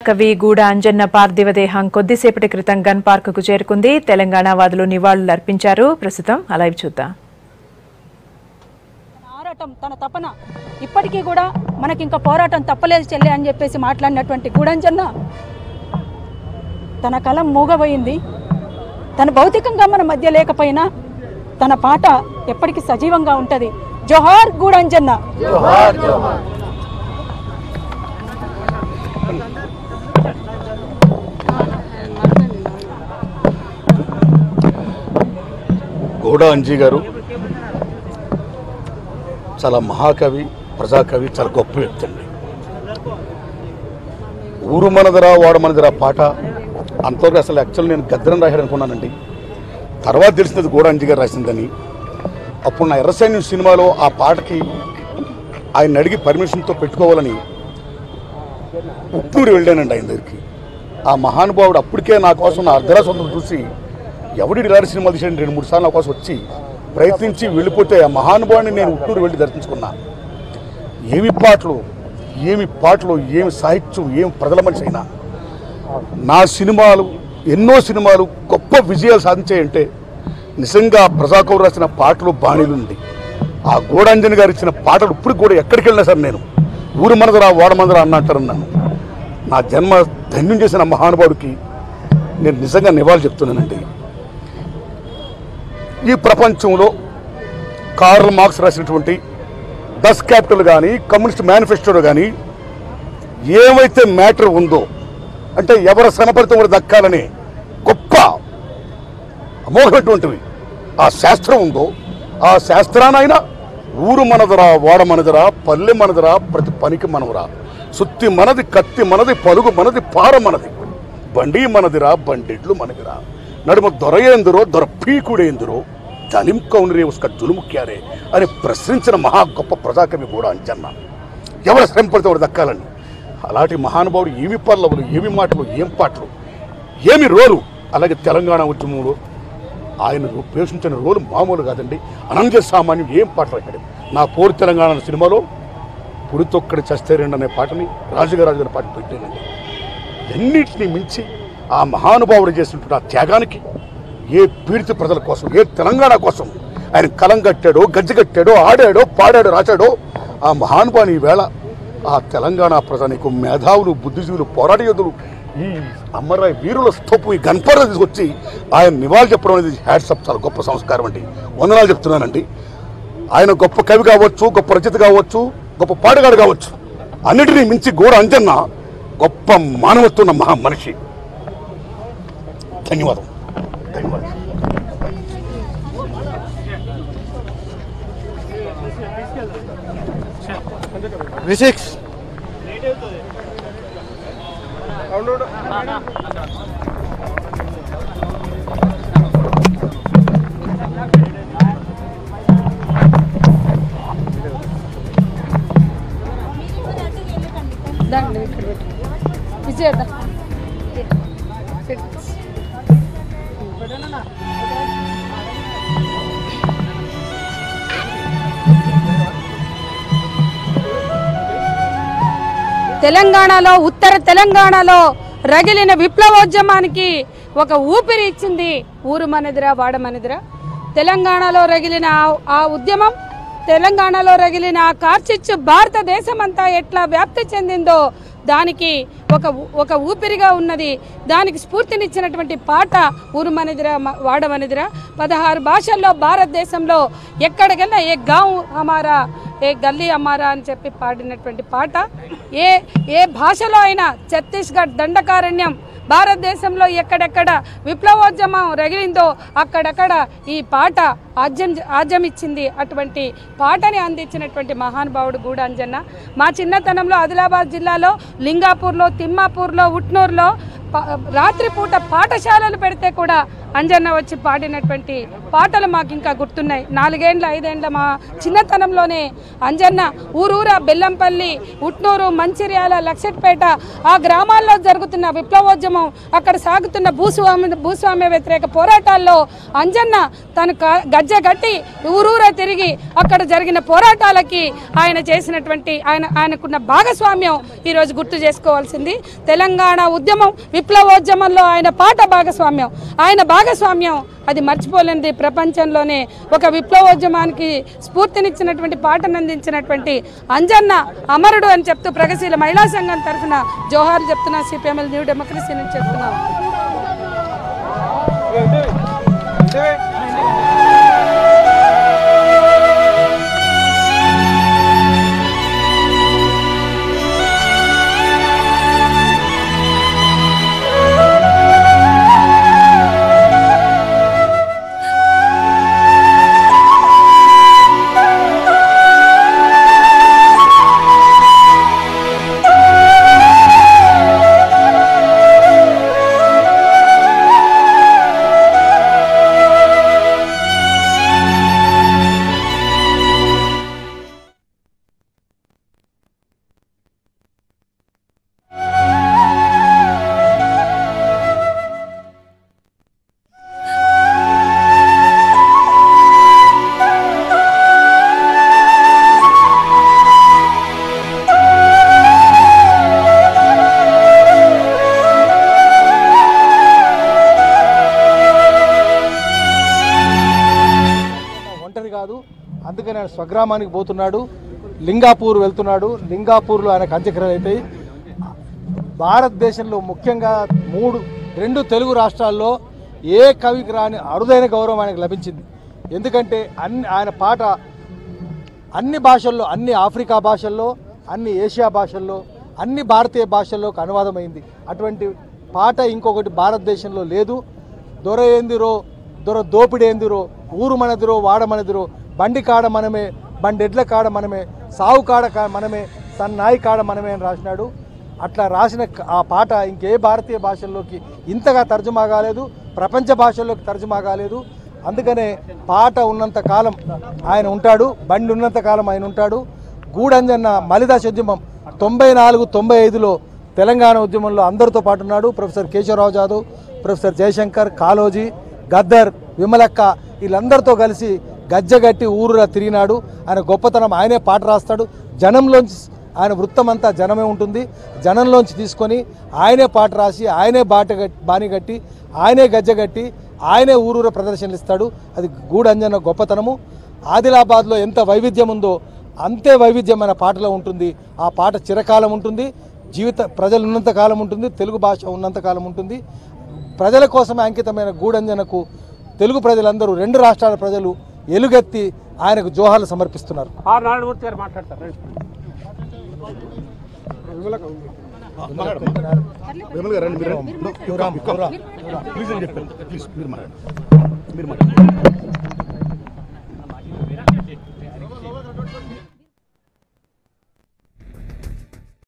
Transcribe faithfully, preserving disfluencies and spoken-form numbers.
కవి గూడ అంజన్న పార్థివ దేహం కొద్దిసేపటి క్రితం గన్పార్క్ కు చేరుకుంది. తెలంగాణ వాదులు నివాళులు అర్పించారు. ప్రస్తుతం లైవ్ చూద్దాం. పోరాటం తన తపన ఇప్పటికీ కూడా మనకి ఇంకా పోరాటం తప్పలేదు చెల్లె అని చెప్పేసి మాట్లాడినటువంటి గూడ అంజన్న తన కలం మూగబోయింది. తన భౌతికంగా మన మధ్య లేకపోయినా తన పాట ఎప్పటికీ సజీవంగా ఉంటది. జోహార్ గూడ అంజన్న. జోహార్ జోహార్. గుడా అంజయ్య గారు చాలా మహాకవి, ప్రజాకవి, చాలా గొప్ప వ్యక్తి అండి. ఊరు మనదరా వాడు మనదరా పాట అంతవరకు అసలు యాక్చువల్ నేను గద్దరం రాశాడనుకున్నానండి. తర్వాత తెలిసినది గుడా అంజయ్య గారు రాసిందని. అప్పుడు నా ఎర్రసైన్యం సినిమాలో ఆ పాటకి ఆయన అడిగి పర్మిషన్తో పెట్టుకోవాలని ఉట్నూరు వెళ్ళానండి ఆయన దగ్గరికి. ఆ మహానుభావుడు అప్పటికే నా కోసం నా అర్ధరాసొంతం చూసి ఎవడి ఇలాంటి సినిమాలు తీసాడు రెండు మూడు సార్లు నా కోసం వచ్చి ప్రయత్నించి వెళ్ళిపోతే ఆ మహానుభావుని నేను ఉట్నూరు వెళ్ళి దర్శించుకున్నా. ఏమి పాటలు, ఏమి పాటలు, ఏమి సాహిత్యం, ఏమి ప్రజల మనిషి అయినా. నా సినిమాలు ఎన్నో సినిమాలు గొప్ప విజయాలు సాధించాయంటే నిజంగా ప్రజాకవి రాసిన పాటలు బాణీలు ఉంది. ఆ గూడ అంజయ్య గారు ఇచ్చిన పాటలు ఇప్పుడు కూడా ఎక్కడికి వెళ్ళినా సార్ నేను ఊరు మనదరా వాడ మనదరా అన్న అంటారు నన్ను. నా జన్మ ధన్యం చేసిన మహానుభావుడికి నేను నిజంగా నివాళులు చెప్తున్నానండి. ఈ ప్రపంచంలో కార్ల్ మార్క్స్ రాసినటువంటి దస్ క్యాపిటల్ కానీ కమ్యూనిస్ట్ మేనిఫెస్టోలో కానీ ఏమైతే మ్యాటర్ ఉందో అంటే ఎవరి శ్రమఫలితం కూడా దక్కాలని గొప్ప అమోఘమైనటువంటివి ఆ శాస్త్రం ఉందో ఆ శాస్త్రానైనా ఊరు మనదరా వాడ మనదరా పల్లె మనదరా ప్రతి పనికి మనవరా సుత్తి మనది కత్తి మనది పలుగు మనది పార మనది బండి మనదిరా బండిడ్లు మనదిరా నడుమ దొరయేందురో దొర పీకుడేందురో జలిం కౌనరే ఉస్క జులుము క్యారే అని ప్రశ్నించిన మహా గొప్ప ప్రజాకవి గూడ అంజన్న. ఎవరి శ్రమ పడితే వాడు దక్కాలని. అలాంటి మహానుభావుడు ఏమి పల్లవులు, ఏమి మాటలు, ఏం పాటలు, ఏమి రోలు. అలాగే తెలంగాణ ఉద్యమంలో ఆయన పోషించిన రోలు మామూలు కాదండి. అనంత సామాన్యం ఏం పాటలు రాశాడు. నా పోరు తెలంగాణ సినిమాలో పుడితొక్కడి చస్తే రెండు అనే పాటని రాజుగారాజు అనే పాటను పెట్టానండి. ఎన్నిటిని మించి ఆ మహానుభావుడు చేసినటువంటి ఆ త్యాగానికి ఏ పీడిత ప్రజల కోసం, ఏ తెలంగాణ కోసం ఆయన కలం కట్టాడో, గజ్జి కట్టాడో, ఆడాడో, పాడాడో, రాశాడో ఆ మహానుభావుని ఈవేళ ఆ తెలంగాణ ప్రజానికి మేధావులు, బుద్ధిజీవులు, పోరాట యోధులు, ఈ అమరరాయ వీరుల స్తూపం ఈ గన్పార్క్ తీసుకొచ్చి ఆయన నివాళులు చెప్పడం అనేది హ్యాట్సప్, చాలా గొప్ప సంస్కారం అండి. వందనాలు చెప్తున్నానండి. ఆయన గొప్ప కవి కావచ్చు, గొప్ప రచయిత కావచ్చు, గొప్ప పాటగాడు కావచ్చు, అన్నిటినీ మించి గూడ అంజన్న గొప్ప మానవత్వం ఉన్న మహా మనిషి. ధన్యవాదం ధన్యవాదం విసిక్స్ విజయదా తెలంగాణలో, ఉత్తర తెలంగాణలో రగిలిన విప్లవోద్యమానికి ఒక ఊపిరి ఇచ్చింది ఊరు మనదిరా వాడ మనదిరా. తెలంగాణలో రగిలిన ఆ ఉద్యమం, తెలంగాణలో రగిలిన ఆ కార్చిచ్చు భారతదేశం అంతా ఎట్లా వ్యాప్తి చెందిందో దానికి ఒక ఒక ఊపిరిగా ఉన్నది. దానికి స్ఫూర్తినిచ్చినటువంటి పాట ఊరు మనదిరా వాడ మనదిరా. పదహారు భాషల్లో భారతదేశంలో ఎక్కడికైనా ఏ గావ్ హమారా, ఏ గల్లీ అమ్మారా అని చెప్పి పాడినటువంటి పాట. ఏ ఏ భాషలో అయినా, ఛత్తీస్గఢ్ దండకారణ్యం, భారతదేశంలో ఎక్కడెక్కడ విప్లవోద్యమం రగిలిందో అక్కడక్కడ ఈ పాట ఆజ్యం ఆజ్యమిచ్చింది. అటువంటి పాటని అందించినటువంటి మహానుభావుడు గూడ అంజన్న. మా చిన్నతనంలో ఆదిలాబాద్ జిల్లాలో లింగాపూర్లో, తిమ్మాపూర్లో, ఉట్నూరులో రాత్రిపూట పాఠశాలలు పెడితే కూడా అంజన్న వచ్చి పాడినటువంటి పాటలు మాకు ఇంకా గుర్తున్నాయి. నాలుగేండ్ల ఐదేండ్ల మా చిన్నతనంలోనే అంజన్న ఊరూరా బెల్లంపల్లి, ఉట్నూరు, మంచిర్యాల, లక్షట్పేట ఆ గ్రామాల్లో జరుగుతున్న విప్లవోద్యమం, అక్కడ సాగుతున్న భూస్వామ్య భూస్వామ్య వ్యతిరేక పోరాటాల్లో అంజన్న తను గజ్జ గట్టి ఊరూరా తిరిగి అక్కడ జరిగిన పోరాటాలకి ఆయన చేసినటువంటి ఆయన ఆయనకున్న భాగస్వామ్యం ఈరోజు గుర్తు చేసుకోవాల్సింది. తెలంగాణ ఉద్యమం విప్లవోద్యమంలో ఆయన పాట భాగస్వామ్యం, ఆయన భాగస్వామ్యం అది మర్చిపోలేనిది. ప్రపంచంలోనే ఒక విప్లవోద్యమానికి స్ఫూర్తినిచ్చినటువంటి పాటను అందించినటువంటి అంజన్న అమరుడు అని చెప్తూ ప్రగతిశీల మహిళా సంఘం తరఫున జోహార్లు చెప్తున్నా. సిపిఎంఎల్ న్యూ డెమోక్రసీ నుంచి చెప్తున్నా. అందుకని ఆయన స్వగ్రామానికి పోతున్నాడు, లింగాపూర్ వెళ్తున్నాడు. లింగాపూర్లో ఆయనకు అంత్యక్రియలు అవుతాయి. భారతదేశంలో ముఖ్యంగా మూడు రెండు తెలుగు రాష్ట్రాల్లో ఏ కవికి రాని అరుదైన గౌరవం ఆయనకు లభించింది. ఎందుకంటే అన్ని ఆయన పాట అన్ని భాషల్లో, అన్ని ఆఫ్రికా భాషల్లో, అన్ని ఏషియా భాషల్లో, అన్ని భారతీయ భాషల్లోకి అనువాదమైంది. అటువంటి పాట ఇంకొకటి భారతదేశంలో లేదు. దొర ఏందిరో, దొర దోపిడేందిరో, ఊరు మనదిరో వాడమనదిరో, బండి కాడ మనమే, బండెడ్ల కాడ మనమే, సావు కాడ మనమే, సన్నాయి కాడ మనమే అని రాసినాడు. అట్లా రాసిన ఆ పాట ఇంకే భారతీయ భాషల్లోకి ఇంతగా తర్జుమా కాలేదు, ప్రపంచ భాషల్లోకి తర్జుమా కాలేదు. అందుకనే పాట ఉన్నంత కాలం ఆయన ఉంటాడు, బండి ఉన్నంత కాలం ఆయన ఉంటాడు. గూడంజన్న మలిదాస్ ఉద్యమం తొంభై నాలుగు తొంభై ఐదులో తెలంగాణ ఉద్యమంలో అందరితో పాటు ఉన్నాడు. ప్రొఫెసర్ కేశవరావు జాదవ్, ప్రొఫెసర్ జయశంకర్, కాలోజీ, గద్దర్, విమలక్క వీళ్ళందరితో కలిసి గజ్జగట్టి ఊరులా తిరిగినాడు. ఆయన గొప్పతనం, ఆయనే పాట రాస్తాడు. జనంలోంచి ఆయన వృత్తం అంతా జనమే ఉంటుంది. జనంలోంచి తీసుకొని ఆయనే పాట రాసి, ఆయనే బాట బాని కట్టి, ఆయనే గజ్జగట్టి, ఆయనే ఊరూర ప్రదర్శనలు ఇస్తాడు. అది గూడంజన్న గొప్పతనము. ఆదిలాబాద్లో ఎంత వైవిధ్యం ఉందో అంతే వైవిధ్యమైన పాటలో ఉంటుంది. ఆ పాట చిరకాలం ఉంటుంది, జీవిత ప్రజలు ఉన్నంత కాలం ఉంటుంది, తెలుగు భాష ఉన్నంత కాలం ఉంటుంది. ప్రజల కోసమే అంకితమైన గూడంజనకు తెలుగు ప్రజలందరూ, రెండు రాష్ట్రాల ప్రజలు ఎలుగెత్తి ఆయనకు జోహార్లు సమర్పిస్తున్నారు. మాట్లాడతారు.